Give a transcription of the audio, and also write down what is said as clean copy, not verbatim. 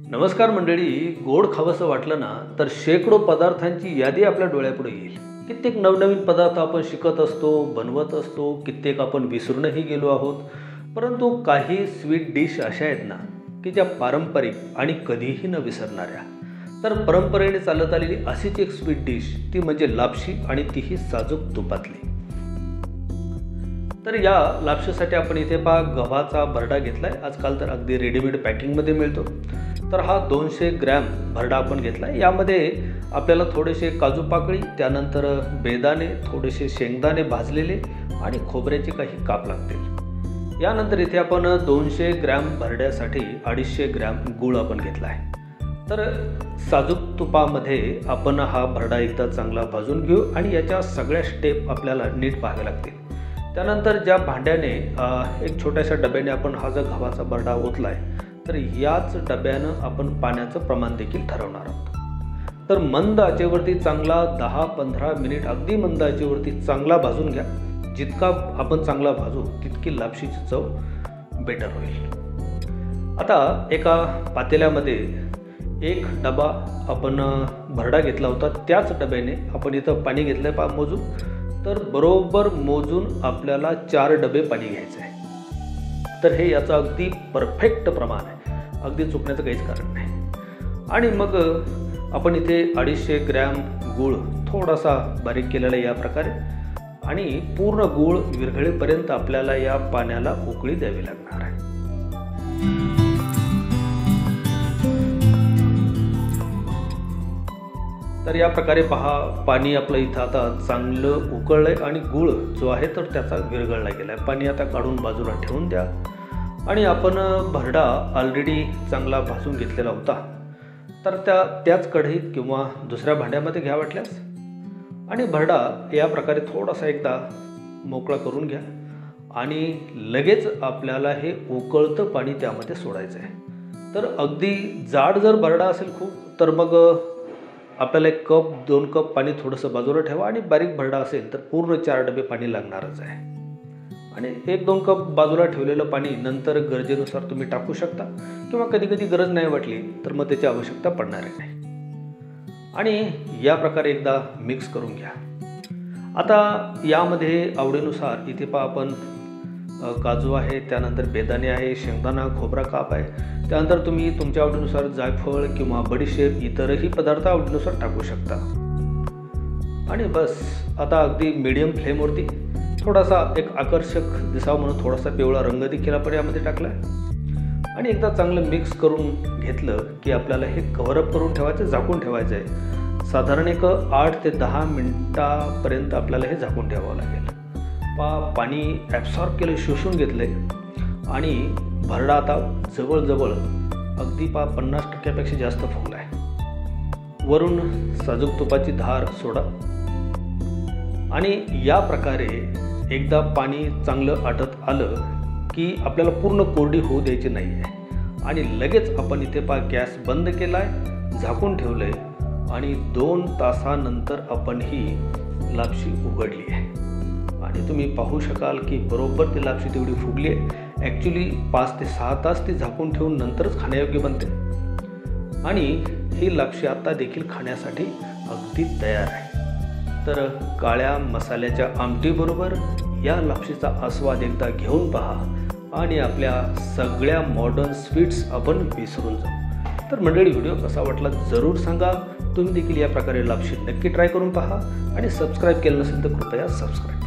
नमस्कार मंडळी, गोड खावंसं वाटलं ना तर शेकडो पदार्थांची यादी आपल्या डोळ्यापुढे येईल। कित्येक नवनवीन पदार्थ आपण शिकत असतो, बनवत असतो, कित्येक आपण विसरूनही गेलो आहोत। परंतु काही स्वीट डिश अशा आहेत ना की ज्या पारंपरिक आणि कधीही न विसरणाऱ्या। तर परंपरेने चालत आलेली अशीच एक स्वीट डिश ती म्हणजे लापशी, आणि तीही साजूक तुपातली। तर या लापशीसाठी आपण इथे गव्हाचा भरडा घेतलाय। आजकाल तर अगदी रेडीमेड पॅकिंगमध्ये मिळतो। तर हा 200 ग्रॅम भरडा आपण घेतलाय। यामध्ये आपल्याला थोडेसे काजू पाकळी, त्यानंतर बेदाणे, थोडेसे शेंगदाणे भाजलेले आणि खोबऱ्याचे काही काप लागतील। यानंतर इथे आपण 200 ग्रॅम भरड्यासाठी 250 ग्रॅम गूळ आपण घेतलाय। तर साजूक तुपामध्ये आपण हा भरडा एकदा चांगला भाजून घेऊ आणि याच्या सगळ्या स्टेप आपल्याला नीट पाहाव्या लागतील। त्यानंतर ज्या भांड्याने एक छोट्याशा डब्याने आपण हा जो गव्हाचा भरडा ओतलाय, तर याच डब्यानं आपण पाण्याचं प्रमाण देखील ठरवणार आहोत। तर मंद आचेवरती चांगला 10-15 मिनिट अगदी मंद आचेवरती चांगला भाजून घ्या। जितका आपण चांगला भाजू तितकी लापशीची चव बेटर होईल। आता एका पातेल्यामध्ये एक डबा आपण भरडा घेतला होता, त्याच डब्याने आपण इथं पाणी घेतलंय मोजून। तर बरोबर मोजून आपल्याला 4 डबे पाणी घ्यायचं आहे। तर हे याचं अगदी परफेक्ट प्रमाण आहे, अगदी चुकण्याचं काहीच कारण नाही। आणि मग आपण इथे 250 ग्रॅम गूळ थोडासा बारीक केलेला या प्रकारे, आणि पूर्ण गूळ विरघळेपर्यंत आपल्याला या पाण्याला उकळी द्यावी लागणार आहे। तर या प्रकारे पहा, पाणी आपलं इथं आता चांगलं उकळलंय आणि गूळ जो आहे तर त्याचा विरघळला गेलाय। पाणी आता काढून बाजूला ठेवून द्या। आणि आपण भरडा ऑलरेडी चांगला भाजून घेतलेला होता, तर त्याच कढईत किंवा दुसऱ्या भांड्यामध्ये घ्या वाटल्यास, आणि भरडा या प्रकारे थोडासा एकदा मोकळा करून घ्या। आणि लगेच आपल्याला हे उकळतं पाणी त्यामध्ये सोडायचं आहे। तर अगदी जाड जर भरडा असेल खूप, तर मग आपल्याला 1 कप 2 कप पाणी थोडंसं बाजूला ठेवा। आणि बारीक भरडा असेल तर पूर्ण 4 डबे पाणी लागणारच आहे। आणि 1-2 कप बाजूला ठेवलेलं पाणी नंतर गरजेनुसार तुम्ही टाकू शकता, किंवा कधी कधी गरज नाही वाटली तर मग त्याची आवश्यकता पडणार नाही। आणि या प्रकारे एकदा मिक्स करून घ्या। आता यामध्ये आवडीनुसार इथे आपण काजू आहे, त्यानंतर बेदाणे आहे, शेंगदाणा, खोबरा काप आहे, त्यानंतर तुम्ही तुमच्या आवडीनुसार जायफळ किंवा बडीशेप इतरही पदार्थ आवडीनुसार टाकू शकता। आणि बस आता अगदी मीडियम फ्लेमवरती थोडासा एक आकर्षक दिसावा म्हणून थोडासा पिवळा रंग देखील आपण यामध्ये टाकला आहे। आणि एकदा चांगलं मिक्स करून घेतलं की आपल्याला हे कव्हरअप करून ठेवायचं, झाकून ठेवायचं आहे। साधारण एक 8 ते 10 मिनिटापर्यंत आपल्याला हे झाकून ठेवावं लागेल। पाणी ॲब्सॉर्ब केलं, शोषून घेतलंय, आणि भरडा आता जवळजवळ अगदी 50% जास्त फुगला आहे। वरून साजूक तुपाची धार सोडा। आणि या प्रकारे एकदा पाणी चांगलं आटत आलं की आपल्याला पूर्ण कोरडी होऊ द्यायची नाही आहे। आणि लगेच आपण इथे गॅस बंद केला आहे, झाकून ठेवलं आहे, आणि 2 तासानंतर आपण ही लापशी उघडली आहे। आणि तुम्ही पाहू शकाल की बरोबर ती लापशी तेवढी फुगली आहे। ॲक्च्युली 5 ते 6 तास ती झाकून ठेवून नंतरच खाण्यायोग्य बनते। आणि ही लापशी आता देखील खाण्यासाठी अगदी तयार आहे। तर काळ्या मसाल्याच्या आमटीबरोबर या लापशीचा आस्वाद एकदा घेऊन पहा, आणि आपल्या सगळ्या मॉडर्न स्वीट्स आपण विसरून जाऊ। तर मंडळी, व्हिडिओ कसा वाटला जरूर सांगा। तुम्ही देखील या प्रकारे लापशी नक्की ट्राय करून पहा, आणि सबस्क्राईब केलं नसेल तर कृपया सबस्क्राईब